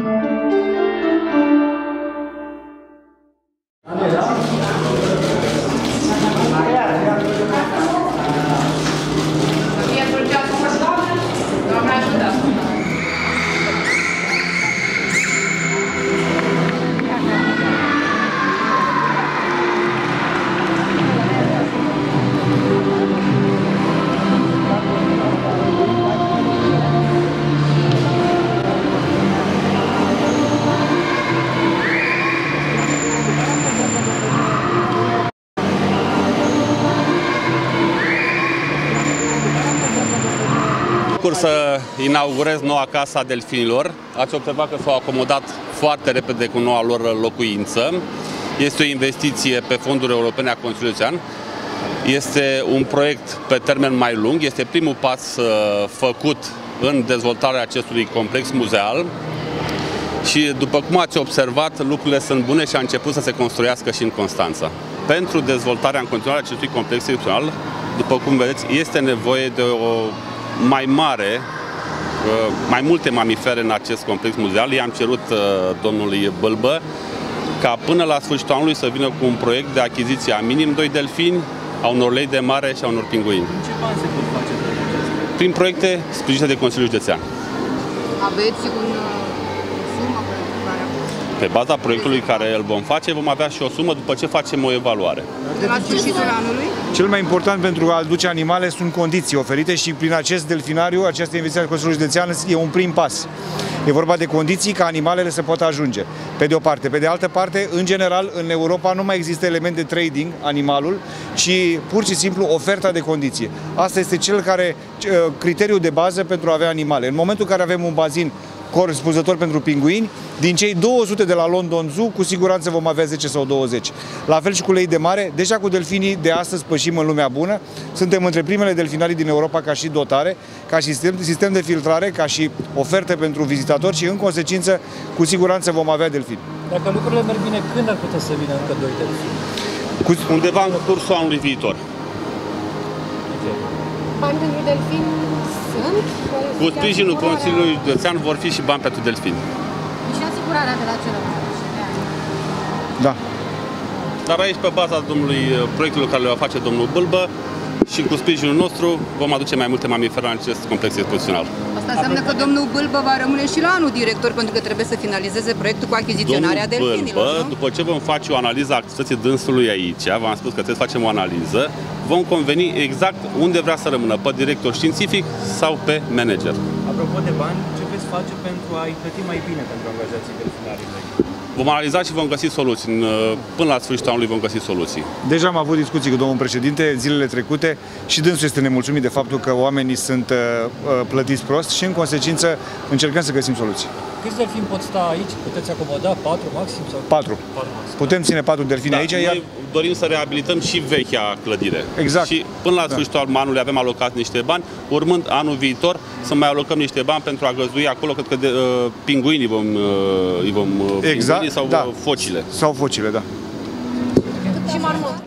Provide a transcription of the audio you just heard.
Să inaugurez noua Casa Delfinilor. Ați observat că s-au acomodat foarte repede cu noua lor locuință. Este o investiție pe fonduri europene a Consiliului Județean. Este un proiect pe termen mai lung. Este primul pas făcut în dezvoltarea acestui complex muzeal. Și după cum ați observat, lucrurile sunt bune și a început să se construiască și în Constanța. Pentru dezvoltarea în continuare a acestui complex excepțional, după cum vedeți, este nevoie de o mai multe mamifere în acest complex muzeal. I-am cerut domnului Bâlbă ca până la sfârșitul anului să vină cu un proiect de achiziție a minim 2 delfini, a unor lei de mare și a unor pinguini. În ce bani se pot face toate acestea? Prin proiecte sprijinite de Consiliul Județean. Aveți un sumă pe baza proiectului care îl vom face, vom avea și o sumă după ce facem o evaluare. De la sfârșitul anului? Cel mai important pentru a aduce animale sunt condiții oferite și prin acest delfinariu, această investiție a Consiliului Județean e un prim pas. E vorba de condiții ca animalele să poată ajunge, pe de o parte. Pe de altă parte, în general, în Europa nu mai există element de trading animalul, ci pur și simplu oferta de condiții. Asta este criteriul de bază pentru a avea animale. În momentul în care avem un bazin corespunzător pentru pinguini, din cei 200 de la London Zoo, cu siguranță vom avea 10 sau 20. La fel și cu lei de mare, deja cu delfinii de astăzi pășim în lumea bună. Suntem între primele delfinarii din Europa ca și dotare, ca și sistem de filtrare, ca și oferte pentru vizitatori și în consecință, cu siguranță vom avea delfini. Dacă lucrurile merg bine, când ar putea să vină încă 2 delfini? Undeva în cursul anului viitor. Bani pentru delfini sunt? Cu sprijinul Consiliului Județean vor fi și bani pentru delfini. Și asigurarea de la celălalt. Da. Dar aici, pe baza proiectului care le va face domnul Bâlbă și cu sprijinul nostru, vom aduce mai multe mamifere în acest complex expozițional. Asta înseamnă că domnul Bâlbă va rămâne și la anul director, pentru că trebuie să finalizeze proiectul cu achiziționarea delfinilor. Bâlbă, după ce vom face o analiză a activității dânsului aici, v-am spus că trebuie să facem o analiză, vom conveni exact unde vrea să rămână, pe director științific sau pe manager. Apropo de bani, ce veți face pentru a-i plăti mai bine pentru angajații delfinarii? Vom analiza și vom găsi soluții. Până la sfârșitul anului vom găsi soluții. Deja am avut discuții cu domnul președinte zilele trecute și dânsul este nemulțumit de faptul că oamenii sunt plătiți prost și în consecință încercăm să găsim soluții. Câți delfini pot sta aici? Puteți acomoda 4 maxim? Sau 4. Putem ține 4 delfini aici. Noi dorim să reabilităm și vechea clădire. Exact. Și până la sfârșitul anului avem alocat niște bani, urmând anul viitor să mai alocăm niște bani pentru a găzdui acolo, cred că pinguinii vom exact, sau focile. Sau focile, da. Și marmot.